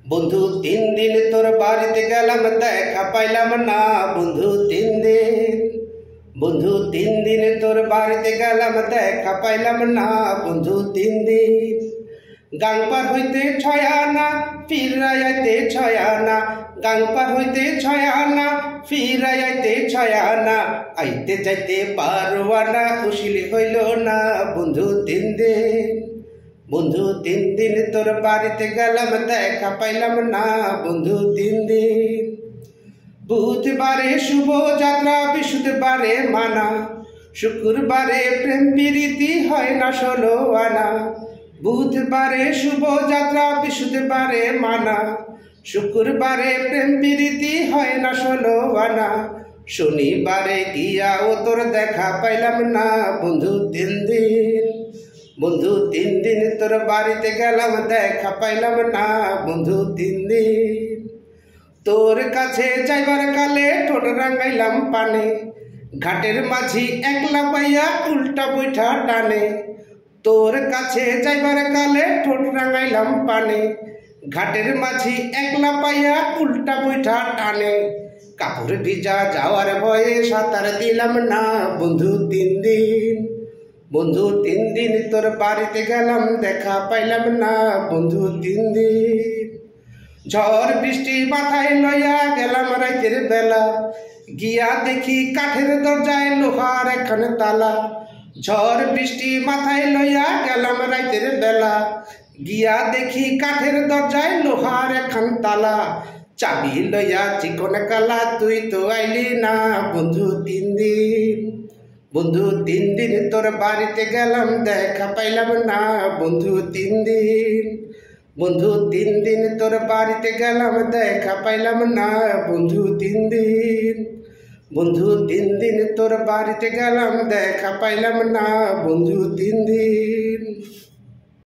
বন্ধু 3 দিন তোর বাড়িতে গেলাম দেখা পাইলাম না বন্ধু 3 দিন বন্ধু 3 দিন তোর বাড়িতে গেলাম দেখা পাইলাম না বন্ধু 3 দিন গাং পার হইতে 6 আনা ফিরাইতে 6 আনা গাং পার হইতে 6 আনা ফিরাইতে 6 আনা আইতে যাইতে পারওয়ানা খুশিলি হইল না বন্ধু 3 দিন বন্ধু 3 দিন তোর বাড়িতে গেলাম দেখা পাইলাম না বন্ধু 3 দিন বুধবারে শুভ যাত্রা বৃহস্পতিবারে মানা শুক্রবারে প্রেম প্রীতি হয় না 16 আনা বুধবারে শুভ যাত্রা বৃহস্পতিবারে মানা শুক্রবারে প্রেম প্রীতি হয় না 16 আনা শনিবারে গিয়া ও তোর দেখা পাইলাম না বন্ধু 3 দিন বন্ধু 3 দিন তোর বাড়িতে গেলাম দেখা পাইলাম না বন্ধু 3 দিন তোর কাছে যাইবার কালে ঠোঁট রাঙাইলাম পানে ঘাটের মাঝি একলা পাইয়া উল্টা বৈঠা টানে তোর কাছে যাইবার কালে ঠোঁট রাঙাইলাম পানে ঘাটের মাঝি একলা পাইয়া উল্টা বৈঠা টানে কাপড় ভিজা যাওয়ার ভয়ে সাঁতার দিলাম না বন্ধু 3 দিন বন্ধু 3 দিন তোর বাড়িতে গেলাম দেখা পাইলাম না বন্ধু 3 দিন ঝড় বৃষ্টি মাথায় লইয়া গেলাম রাতের বেলা গিয়া দেখি কাঠের দরজায় লোহার একখানে তালা ঝড় বৃষ্টি মাথায় লইয়া গেলাম রাতের বেলা গিয়া দেখি কাঠের দরজায় লোহার একখান তালা চাবি লইয়া চিকন কালা তুই তো আইলি না বন্ধু 3 দিন বন্ধু 3 দিন তোর বাড়িতে গেলাম দেখা পাইলাম না বন্ধু 3 দিন বন্ধু 3 দিন তোর বাড়িতে গেলাম দেখা পাইলাম না বন্ধু 3 দিন বন্ধু 3 দিন তোর বাড়িতে গেলাম দেখা পাইলাম না বন্ধু 3 দিন।